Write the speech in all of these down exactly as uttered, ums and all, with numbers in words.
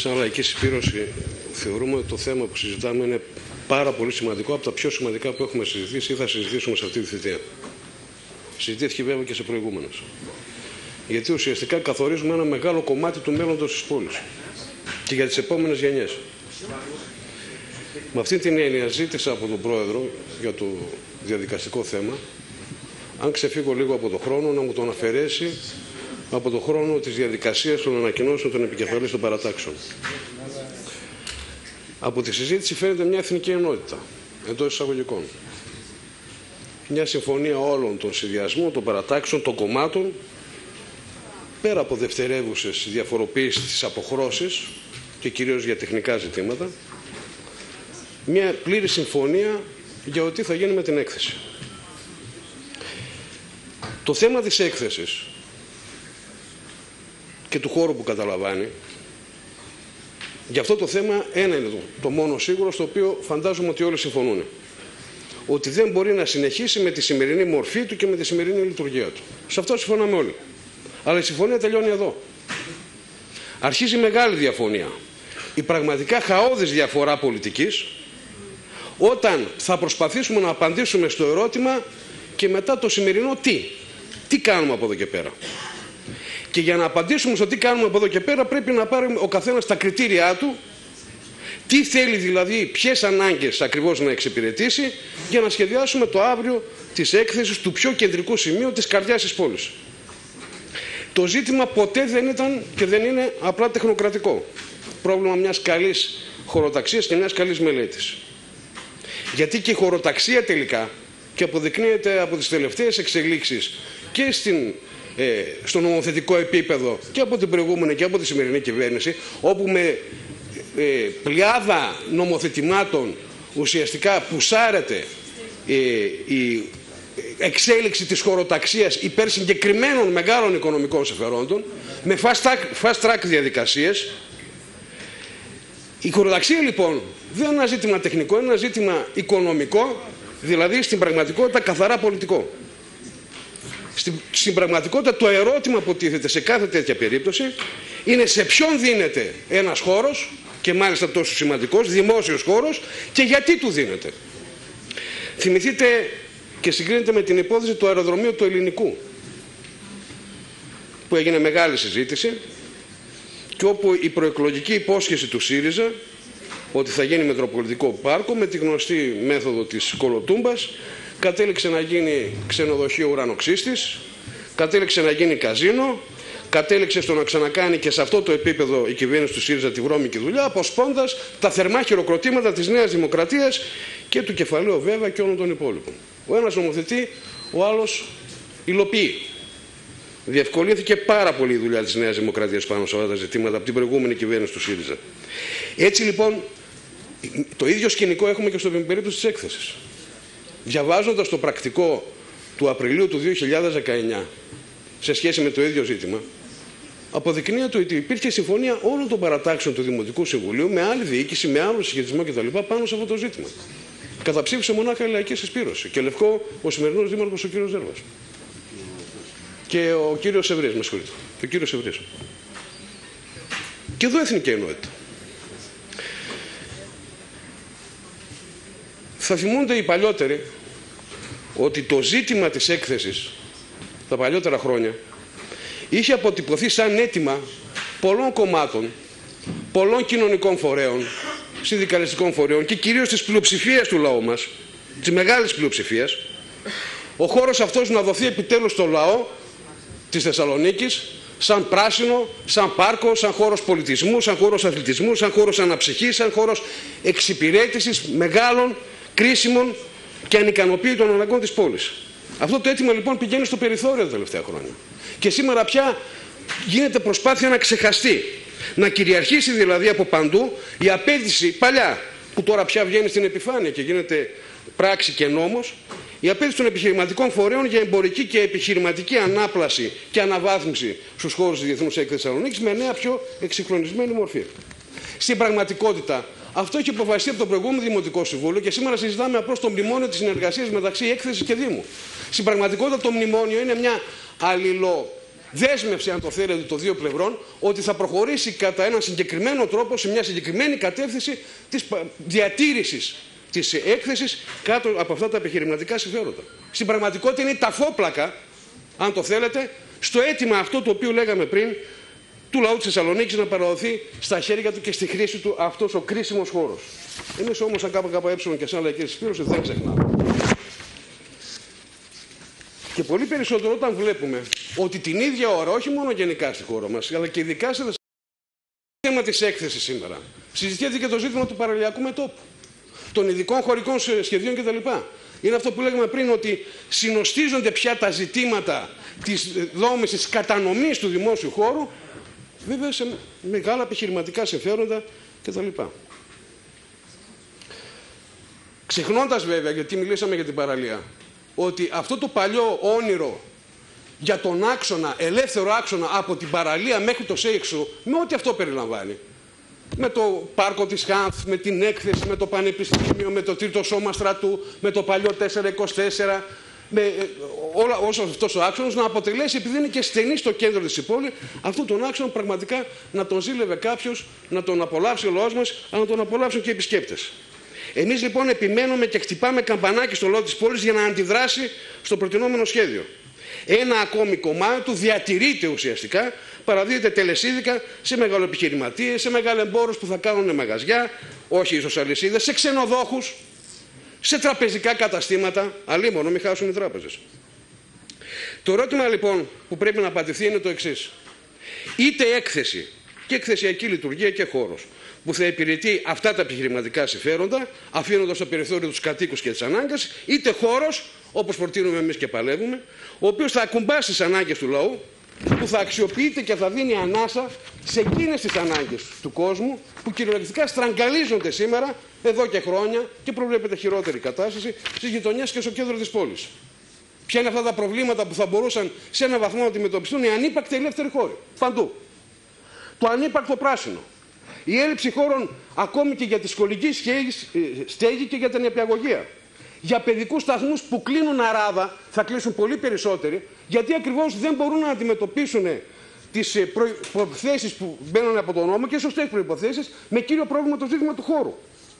σαν λαϊκή συσπήρωση θεωρούμε ότι το θέμα που συζητάμε είναι πάρα πολύ σημαντικό, από τα πιο σημαντικά που έχουμε συζητήσει ή θα συζητήσουμε σε αυτή τη θητεία. Συζητήθηκε βέβαια και σε προηγούμενες. Γιατί ουσιαστικά καθορίζουμε ένα μεγάλο κομμάτι του μέλλοντος της πόλης και για τις επόμενες γενιές. Με αυτή την έννοια ζήτησα από τον Πρόεδρο για το διαδικαστικό θέμα, αν ξεφύγω λίγο από τον χρόνο, να μου τον αφαιρέσει από τον χρόνο της διαδικασίας των ανακοινώσεων των επικεφαλής των παρατάξεων. Από τη συζήτηση φαίνεται μια εθνική ενότητα, εντός εισαγωγικών. Μια συμφωνία όλων των συνδυασμών, των παρατάξεων, των κομμάτων, πέρα από δευτερεύουσες διαφοροποίησεις της αποχρώσης και κυρίως για τεχνικά ζητήματα, μια πλήρη συμφωνία για ό,τι θα γίνει με την έκθεση. Το θέμα της έκθεσης και του χώρου που καταλαμβάνει, για αυτό το θέμα ένα είναι το, το μόνο σίγουρο, στο οποίο φαντάζομαι ότι όλοι συμφωνούν. Ότι δεν μπορεί να συνεχίσει με τη σημερινή μορφή του και με τη σημερινή λειτουργία του. Σε αυτό συμφωνάμε όλοι. Αλλά η συμφωνία τελειώνει εδώ. Αρχίζει μεγάλη διαφωνία. Η πραγματικά χαόδης διαφορά πολιτικής, όταν θα προσπαθήσουμε να απαντήσουμε στο ερώτημα και μετά το σημερινό τι. Τι κάνουμε από εδώ και πέρα. Και για να απαντήσουμε στο τι κάνουμε από εδώ και πέρα πρέπει να πάρει ο καθένας τα κριτήριά του, τι θέλει δηλαδή, ποιες ανάγκες ακριβώς να εξυπηρετήσει, για να σχεδιάσουμε το αύριο της έκθεσης του πιο κεντρικού σημείου της καρδιάς της πόλης. Το ζήτημα ποτέ δεν ήταν και δεν είναι απλά τεχνοκρατικό. Πρόβλημα μιας καλής χωροταξίας και μιας καλής μελέτης. Γιατί και η χωροταξία τελικά, και αποδεικνύεται από τις τελευταίες εξελίξεις και στην, ε, στο νομοθετικό επίπεδο και από την προηγούμενη και από τη σημερινή κυβέρνηση, όπου με ε, πλειάδα νομοθετημάτων ουσιαστικά πουσάρεται ε, η εξέλιξη της χωροταξίας υπέρ συγκεκριμένων μεγάλων οικονομικών συμφερόντων, με fast track, fast track διαδικασίες. Η χωροταξία λοιπόν δεν είναι ένα ζήτημα τεχνικό, είναι ένα ζήτημα οικονομικό, δηλαδή στην πραγματικότητα καθαρά πολιτικό. Στην, στην πραγματικότητα το ερώτημα που τίθεται σε κάθε τέτοια περίπτωση είναι σε ποιον δίνεται ένας χώρος, και μάλιστα τόσο σημαντικός, δημόσιος χώρος, και γιατί του δίνεται. Θυμηθείτε και συγκρίνεται με την υπόθεση του αεροδρομίου του Ελληνικού, που έγινε μεγάλη συζήτηση και όπου η προεκλογική υπόσχεση του ΣΥΡΙΖΑ ότι θα γίνει μετροπολιτικό πάρκο με τη γνωστή μέθοδο της κολοτούμπας κατέληξε να γίνει ξενοδοχείο ουρανοξύστης, κατέληξε να γίνει καζίνο, κατέληξε στο να ξανακάνει και σε αυτό το επίπεδο η κυβέρνηση του ΣΥΡΙΖΑ τη βρώμικη δουλειά, αποσπώντας τα θερμά χειροκροτήματα της Νέας Δημοκρατίας και του κεφαλαίου βέβαια και όλων των υπόλοιπων. Ο ένας νομοθετεί, ο άλλος υλοποιεί. Διευκολύνθηκε πάρα πολύ η δουλειά της Νέας Δημοκρατίας πάνω σε αυτά τα ζητήματα από την προηγούμενη κυβέρνηση του ΣΥΡΙΖΑ. Έτσι λοιπόν, το ίδιο σκηνικό έχουμε και στην περίπτωση της έκθεσης. Διαβάζοντας το πρακτικό του Απριλίου του δύο χιλιάδες δεκαεννιά σε σχέση με το ίδιο ζήτημα, αποδεικνύεται ότι υπήρχε συμφωνία όλων των παρατάξεων του Δημοτικού Συμβουλίου με άλλη διοίκηση, με άλλο συσχετισμό κτλ. Πάνω σε αυτό το ζήτημα. Καταψήφισε μονάχα η λαϊκή συσπήρωση. Και Λευκό ο σημερινός δήμαρχος ο κύριος Ζέρβας. Και ο κύριος Ευρύς, με συγχωρείτε. Και ο κύριος Ευρύς. Και εδώ εθνική ενότητα. Θα θυμούνται οι παλιότεροι ότι το ζήτημα της έκθεσης τα παλιότερα χρόνια είχε αποτυπωθεί σαν αίτημα πολλών κομμάτων, πολλών κοινωνικών φορέων, συνδικαλιστικών φορέων και κυρίως της πλειοψηφίας του λαού μας, της μεγάλης πλειοψηφίας, ο χώρος αυτός να δοθεί επιτέλους στο λαό της Θεσσαλονίκης σαν πράσινο, σαν πάρκο, σαν χώρος πολιτισμού, σαν χώρος αθλητισμού, σαν χώρος αναψυχής, σαν χώρος εξυπηρέτησης μεγάλων, κρίσιμων και ανικανοποίητων αναγκών της πόλης. Αυτό το αίτημα λοιπόν πηγαίνει στο περιθώριο τα τελευταία χρόνια. Και σήμερα πια γίνεται προσπάθεια να ξεχαστεί. Να κυριαρχήσει δηλαδή από παντού η απέτηση παλιά, που τώρα πια βγαίνει στην επιφάνεια και γίνεται πράξη και νόμος, η απέτηση των επιχειρηματικών φορέων για εμπορική και επιχειρηματική ανάπλαση και αναβάθμιση στους χώρους της Διεθνούς Έκθεσης Θεσσαλονίκης με νέα πιο εξυγχρονισμένη μορφή. Στην πραγματικότητα, αυτό έχει αποφασιστεί από το προηγούμενο Δημοτικό Συμβούλιο και σήμερα συζητάμε απλώς το μνημόνιο της συνεργασίας μεταξύ έκθεσης και Δήμου. Στην πραγματικότητα, το μνημόνιο είναι μια αλληλο δέσμευση, αν το θέλετε, των δύο πλευρών, ότι θα προχωρήσει κατά έναν συγκεκριμένο τρόπο σε μια συγκεκριμένη κατεύθυνση της διατήρησης της έκθεσης κάτω από αυτά τα επιχειρηματικά συμφέροντα. Στην πραγματικότητα είναι η ταφόπλακα, αν το θέλετε, στο αίτημα αυτό το οποίο λέγαμε πριν, του λαού της Θεσσαλονίκης να παραδοθεί στα χέρια του και στη χρήση του αυτός ο κρίσιμος χώρος. Εμείς όμως, σαν ΚΚΕ και σαν Λαϊκή Συσπήρωση, δεν ξεχνάμε. Και πολύ περισσότερο όταν βλέπουμε ότι την ίδια ώρα, όχι μόνο γενικά στη χώρα μας, αλλά και ειδικά σε θέμα της έκθεσης σήμερα, συζητιέται και το ζήτημα του παραλιακού μετώπου, των ειδικών χωρικών σχεδίων κτλ. Είναι αυτό που λέγαμε πριν, ότι συνοστίζονται πια τα ζητήματα της δόμησης, της κατανομής του δημόσιου χώρου, βέβαια σε μεγάλα επιχειρηματικά συμφέροντα κτλ. Ξεχνώντας βέβαια, γιατί μιλήσαμε για την παραλία, ότι αυτό το παλιό όνειρο για τον άξονα, ελεύθερο άξονα από την παραλία μέχρι το ΣΕΙΞΟ, με ό,τι αυτό περιλαμβάνει, με το πάρκο της Χάνθ, με την έκθεση, με το Πανεπιστήμιο, με το τρίτο σώμα στρατού, με το παλιό τετρακόσια είκοσι τέσσερα, με όλα, όσο αυτός ο άξονας να αποτελέσει, επειδή είναι και στενή στο κέντρο της πόλης, αυτόν τον άξονα πραγματικά να τον ζήλευε κάποιος, να τον απολαύσει ο λαός μας, αλλά να τον απολαύσουν και οι επισκέπτες. Εμείς λοιπόν επιμένουμε και χτυπάμε καμπανάκι στο λαό της πόλης για να αντιδράσει στο προτινόμενο σχέδιο. Ένα ακόμη κομμάτι του διατηρείται ουσιαστικά, παραδίδεται τελεσίδικα σε μεγαλοεπιχειρηματίες, σε μεγαλεμπόρους που θα κάνουν μαγαζιά, όχι ίσως αλυσίδες, σε ξενοδόχους, σε τραπεζικά καταστήματα, αλίμονο μην χάσουν οι τράπεζες. Το ερώτημα λοιπόν που πρέπει να απαντηθεί είναι το εξής. Είτε έκθεση και εκθεσιακή λειτουργία και χώρος που θα υπηρετεί αυτά τα επιχειρηματικά συμφέροντα, αφήνοντας στο περιθώριο τους κατοίκους και τις ανάγκες, είτε χώρος, όπως προτείνουμε εμείς και παλεύουμε, ο οποίος θα ακουμπάσει τις ανάγκες του λαού, που θα αξιοποιείται και θα δίνει ανάσα σε εκείνες τις ανάγκες του κόσμου, που κυριολεκτικά στραγγαλίζονται σήμερα, εδώ και χρόνια, και προβλέπεται χειρότερη κατάσταση στις γειτονιές και στο κέντρο της πόλης. Ποια είναι αυτά τα προβλήματα που θα μπορούσαν σε έναν βαθμό να αντιμετωπιστούν οι ανύπαρκτοι ελεύθεροι χώροι. Παντού. Το ανύπαρκτο πράσινο. Η έλλειψη χώρων ακόμη και για τη σχολική στέγη και για την νηπιαγωγία. Για παιδικούς σταθμούς που κλείνουν αράδα, θα κλείσουν πολύ περισσότεροι, γιατί ακριβώς δεν μπορούν να αντιμετωπίσουν τις προϋποθέσεις που μπαίνουν από τον νόμο και σωστές προϋποθέσεις, με κύριο πρόβλημα το ζήτημα του χώρου.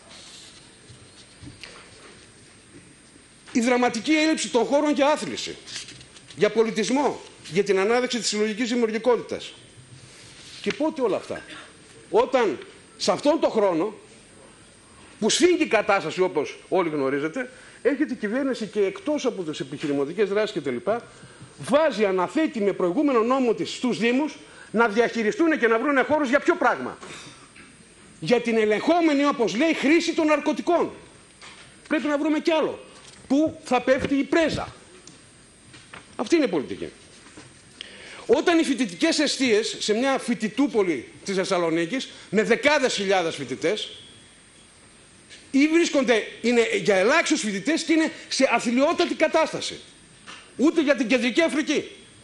Η δραματική έλλειψη των χώρων για άθληση, για πολιτισμό, για την ανάδειξη της συλλογικής δημιουργικότητας. Και πότε όλα αυτά? Όταν σε αυτόν τον χρόνο που σφίγγει η κατάσταση, όπως όλοι γνωρίζετε, έρχεται η κυβέρνηση και εκτός από τις επιχειρηματικές δράσεις κτλ. Βάζει, αναθέτει με προηγούμενο νόμο της στους Δήμους να διαχειριστούν και να βρουν χώρους για ποιο πράγμα? Για την ελεγχόμενη, όπως λέει, χρήση των ναρκωτικών. Πρέπει να βρούμε κι άλλο. Πού θα πέφτει η πρέζα? Αυτή είναι η πολιτική. Όταν οι φοιτητικές εστίες σε μια φοιτητούπολη της Θεσσαλονίκης με δεκάδες χιλιάδες φοιτητές ή βρίσκονται, είναι για ελάχιστους φοιτητές και είναι σε αθλιότατη κατάσταση, ούτε για την Κεντρική Αφρική.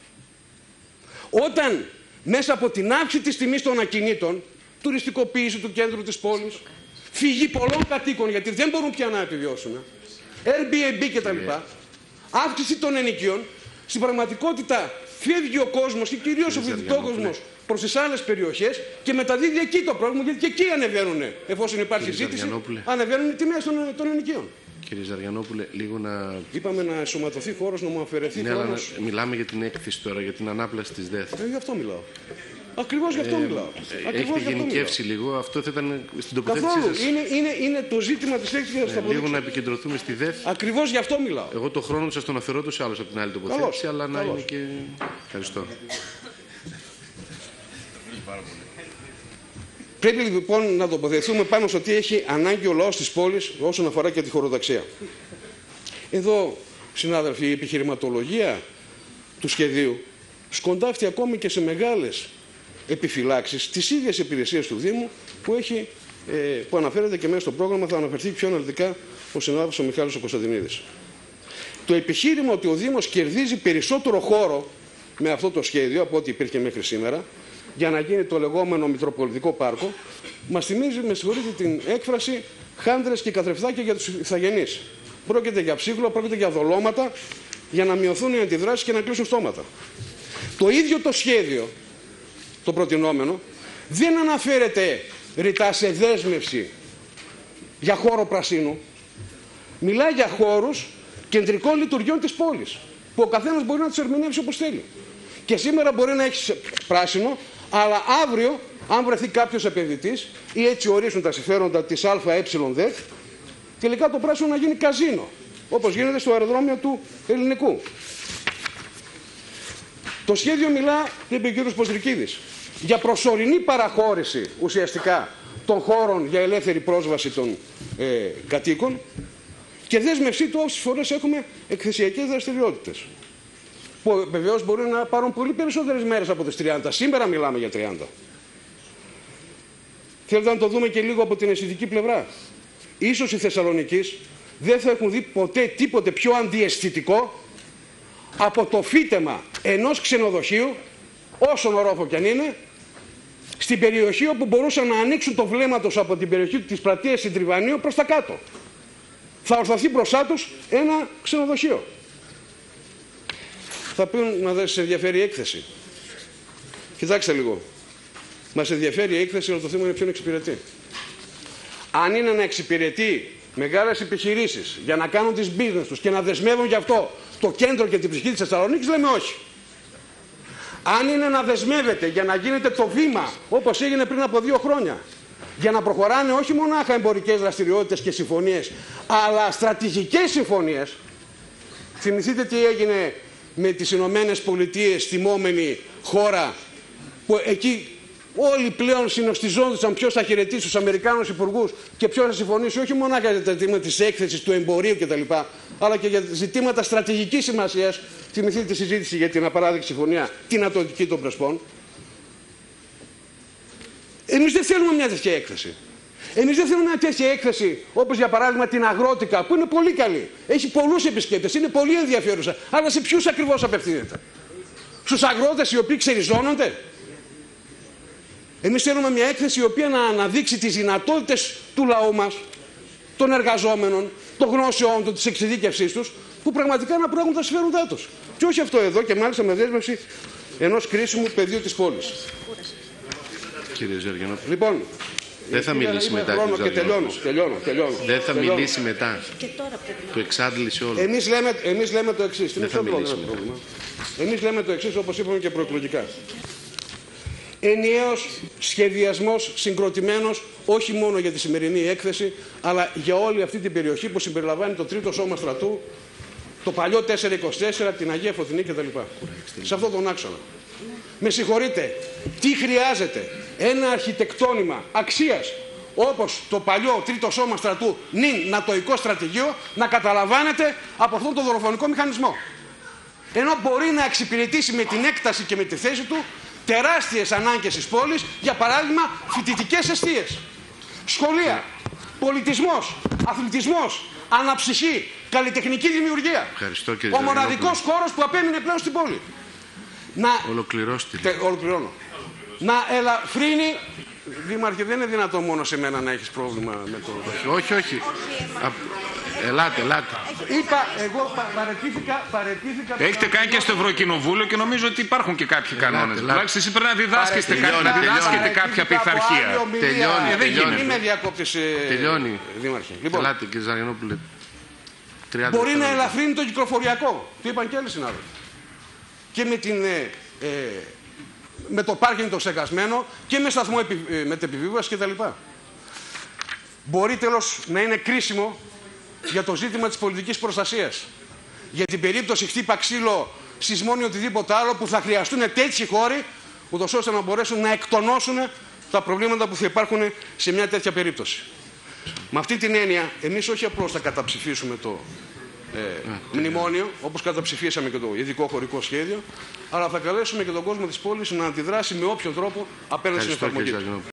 Όταν μέσα από την αύξηση της τιμής των ακινήτων, τουριστικοποίηση του κέντρου της πόλης, φυγή πολλών κατοίκων γιατί δεν μπορούν πια να επιβιώσουν, Airbnb κτλ, αύξηση των ενοικίων, στην πραγματικότητα φεύγει ο κόσμος και κυρίως ο φοιτητόκοσμος προς τις άλλες περιοχές και μεταδίδει εκεί το πρόβλημα, γιατί και εκεί ανεβαίνουν, εφόσον υπάρχει Κύριε ζήτηση, ανεβαίνουν οι τιμές των, των ενοικίων. Κύριε Ζαριανόπουλε, λίγο να... Είπαμε να ενσωματωθεί χώρος, να μου αφαιρεθεί ναι, χρόνος. Αλλά μιλάμε για την έκθεση τώρα, για την ανάπλαση της ΔΕΘ. Ε, γι' αυτό μιλάω. Ακριβώς γι' αυτό ε, μιλάω. Έχετε γενικεύσει λίγο, αυτό θα ήταν στην τοποθέτησή Καθόλου. σας. Είναι, είναι, είναι το ζήτημα της έκθεσης. Ε, λίγο να επικεντρωθούμε στη ΔΕΘ. Ακριβώς γι' αυτό μιλάω. Εγώ το χρόνο σας τον αφαιρώ τους άλλους από την άλλη τοποθέτηση, Καλώς. αλλά να Καλώς. είναι και... Ευχαριστώ. Πρέπει λοιπόν να τοποθετηθούμε πάνω στο τι έχει ανάγκη ο λαός της πόλης όσον αφορά και τη χωροταξία. Εδώ, συνάδελφοι, η επιχειρηματολογία του σχεδίου σκοντάφτει ακόμη και σε μεγάλες επιφυλάξεις της ίδιας υπηρεσίας του Δήμου που, έχει, ε, που αναφέρεται και μέσα στο πρόγραμμα, θα αναφερθεί πιο αναλυτικά ο συνάδελφος ο Μιχάλης ο Κωνσταντινίδης. Το επιχείρημα ότι ο Δήμος κερδίζει περισσότερο χώρο με αυτό το σχέδιο από ό,τι υπήρχε μέχρι σήμερα, για να γίνει το λεγόμενο Μητροπολιτικό Πάρκο, μας θυμίζει, με συγχωρείτε την έκφραση, χάντρες και καθρεφτάκια για τους ηθαγενείς. Πρόκειται για ψίχλο, πρόκειται για δολώματα, για να μειωθούν οι αντιδράσεις και να κλείσουν στόματα. Το ίδιο το σχέδιο, το προτινόμενο, δεν αναφέρεται ρητά σε δέσμευση για χώρο πρασίνου. Μιλάει για χώρους κεντρικών λειτουργιών της πόλης, που ο καθένας μπορεί να τους ερμηνεύσει όπως θέλει. Και σήμερα μπορεί να έχει πράσινο, αλλά αύριο, αν βρεθεί κάποιος επενδυτής ή έτσι ορίσουν τα συμφέροντα της ΑΕΔ, τελικά το πράσινο να γίνει καζίνο, όπως γίνεται στο αεροδρόμιο του Ελληνικού. Το σχέδιο μιλά, είπε ο κ. Ποστρικίδης, για προσωρινή παραχώρηση ουσιαστικά των χώρων για ελεύθερη πρόσβαση των ε, κατοίκων και δέσμευσή του όσες φορές έχουμε εκθεσιακές δραστηριότητες. Που βεβαίως μπορεί να πάρουν πολύ περισσότερες μέρες από τις τριάντα. Σήμερα μιλάμε για τριάντα. Θέλετε να το δούμε και λίγο από την αισθητική πλευρά. Ίσως οι Θεσσαλονικείς δεν θα έχουν δει ποτέ τίποτε πιο αντιαισθητικό από το φύτεμα ενός ξενοδοχείου, όσον ορόφο κι αν είναι, στην περιοχή όπου μπορούσαν να ανοίξουν το βλέμμα τους από την περιοχή της πλατείας Συντριβανίου προς τα κάτω. Θα ορθωθεί μπροστά τους ένα ξενοδοχείο. Θα πούν να δεν σε ενδιαφέρει η έκθεση. Κοιτάξτε λίγο. Μας ενδιαφέρει η έκθεση, αλλά το θέμα είναι ποιον εξυπηρετεί. Αν είναι να εξυπηρετεί μεγάλες επιχειρήσεις για να κάνουν τις business τους και να δεσμεύουν γι' αυτό το κέντρο και την ψυχή της Θεσσαλονίκης, λέμε όχι. Αν είναι να δεσμεύεται για να γίνεται το βήμα, όπως έγινε πριν από δύο χρόνια, για να προχωράνε όχι μονάχα εμπορικές δραστηριότητες και συμφωνίες, αλλά στρατηγικές συμφωνίες. Θυμηθείτε τι έγινε με τις Ηνωμένες Πολιτείες, τιμόμενη χώρα, που εκεί όλοι πλέον συνοστιζόντουσαν ποιος θα χαιρετήσει τους Αμερικάνους υπουργούς και ποιος θα συμφωνήσει όχι μόνο για τα ζητήματα της έκθεσης, του εμπορίου κτλ., αλλά και για ζητήματα στρατηγικής σημασίας. Θυμηθείτε τη συζήτηση για την απαράδεκτη συμφωνία, την ατολική των Πρεσπών. Εμείς δεν θέλουμε μια τέτοια έκθεση. Εμείς δεν θέλουμε μια τέτοια έκθεση όπως για παράδειγμα την Αγρότικα, που είναι πολύ καλή. Έχει πολλούς επισκέπτες, είναι πολύ ενδιαφέρουσα. Αλλά σε ποιους ακριβώς απευθύνεται? Στους αγρότες οι οποίοι ξεριζώνονται? Εμείς θέλουμε μια έκθεση η οποία να αναδείξει τις δυνατότητες του λαού μας, των εργαζόμενων, των γνώσεών του, της εξειδίκευσής τους, που πραγματικά να προέχουν τα συμφέροντά τους. Και όχι αυτό εδώ, και μάλιστα με δέσμευση ενός κρίσιμου πεδίου της πόλης. Κύριε Ζαριανόπουλε. Λοιπόν, δεν θα μιλήσει μετά. Χρόνο και τελειώνω, τελειώνω, τελειώνω. Δεν θα τελειώνω. μιλήσει μετά. Και τώρα πρέπει να... Το εξάντλησε όλο. Εμείς λέμε, εμείς λέμε το εξής. Δεν θα μιλήσει μετά. Εμείς λέμε το εξής, όπως είπαμε και προεκλογικά. Ενιαίος σχεδιασμός συγκροτημένος όχι μόνο για τη σημερινή έκθεση, αλλά για όλη αυτή την περιοχή που συμπεριλαμβάνει το τρίτο σώμα στρατού, το παλιό τετρακόσια είκοσι τέσσερα, την Αγία Φωτεινή κτλ. Σε αυτόν τον άξονα. Με συγχωρείτε, τι χρειάζεται? Ένα αρχιτεκτόνημα αξίας όπως το παλιό τρίτο σώμα στρατού νυν νατοϊκό στρατηγείο να καταλαμβάνεται από αυτόν τον δολοφονικό μηχανισμό. Ενώ μπορεί να εξυπηρετήσει με την έκταση και με τη θέση του τεράστιες ανάγκες της πόλης, για παράδειγμα φοιτητικές εστίες, σχολεία, πολιτισμός, αθλητισμός, αναψυχή, καλλιτεχνική δημιουργία. Ευχαριστώ, κύριε Ο μοναδικός χώρος που απέμεινε πλέον στην πόλη. Να... Ολοκληρώστε. Τε... Ολοκληρώνω. Να ελαφρύνει... Δήμαρχε, δεν είναι δυνατόν μόνο σε μένα να έχεις πρόβλημα με το... Όχι, όχι. Α... Ελάτε, ελάτε. Είπα, εγώ πα, παρετήθηκα, παρετήθηκα... Έχετε κάνει και στο Ευρωκοινοβούλιο και νομίζω ότι υπάρχουν και κάποιοι κανόνες. Τουλάχιστον εσείς πρέπει να διδάσκετε, τελειώνει, να διδάσκετε τελειώνει. κάποια πειθαρχία. Τελειώνει, ε, δεν τελειώνει. Μην με διακόπτεις, ε, τελειώνει. Δήμαρχε. Λοιπόν, ελάτε, κύριε Ζαριανόπουλε. μπορεί να ελαφρύνει το κυκλοφοριακό. Το είπαν και άλλοι συνάδελφοι. Και με, την, ε, ε, με το πάρκινγκ το στεγασμένο και με σταθμό επι, ε, μετεπιβίβαση κτλ. Μπορεί τέλος να είναι κρίσιμο για το ζήτημα της πολιτικής προστασίας. Για την περίπτωση χτύπα ξύλο, σεισμό ή οτιδήποτε άλλο που θα χρειαστούν τέτοιοι χώροι, ούτως ώστε να μπορέσουν να εκτονώσουν τα προβλήματα που θα υπάρχουν σε μια τέτοια περίπτωση. Με αυτή την έννοια, εμείς όχι απλώς θα καταψηφίσουμε το ε, μνημόνιο, όπως καταψηφίσαμε και το ειδικό χωρικό σχέδιο, αλλά θα καλέσουμε και τον κόσμο της πόλης να αντιδράσει με όποιον τρόπο απέναντι στην εφαρμογή.